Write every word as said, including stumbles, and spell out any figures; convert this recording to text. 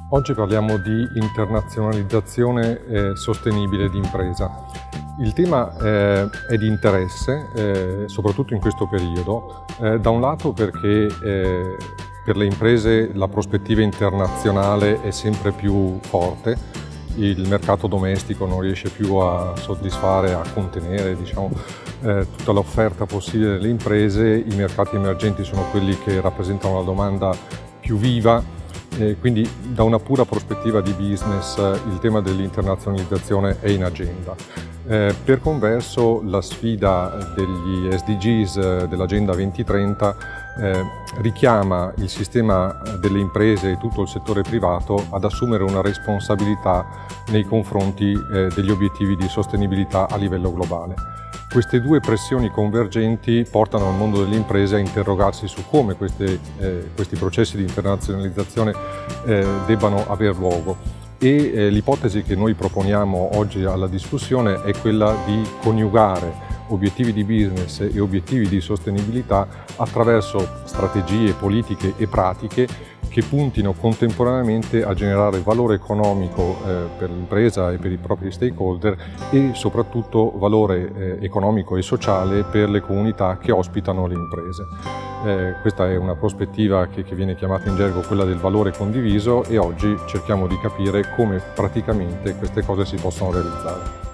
Oggi parliamo di internazionalizzazione eh, sostenibile di impresa. Il tema eh, è di interesse, eh, soprattutto in questo periodo, eh, da un lato perché eh, per le imprese la prospettiva internazionale è sempre più forte, il mercato domestico non riesce più a soddisfare, a contenere diciamo, eh, tutta l'offerta possibile delle imprese, i mercati emergenti sono quelli che rappresentano la domanda più viva. E quindi da una pura prospettiva di business il tema dell'internazionalizzazione è in agenda. Eh, per converso la sfida degli S D Gs dell'Agenda duemilatrenta eh, richiama il sistema delle imprese e tutto il settore privato ad assumere una responsabilità nei confronti eh, degli obiettivi di sostenibilità a livello globale. Queste due pressioni convergenti portano il mondo delle imprese a interrogarsi su come queste, eh, questi processi di internazionalizzazione eh, debbano aver luogo e eh, l'ipotesi che noi proponiamo oggi alla discussione è quella di coniugare obiettivi di business e obiettivi di sostenibilità attraverso strategie, politiche e pratiche che puntino contemporaneamente a generare valore economico eh, per l'impresa e per i propri stakeholder e soprattutto valore eh, economico e sociale per le comunità che ospitano le imprese. Eh, questa è una prospettiva che, che viene chiamata in gergo quella del valore condiviso e oggi cerchiamo di capire come praticamente queste cose si possono realizzare.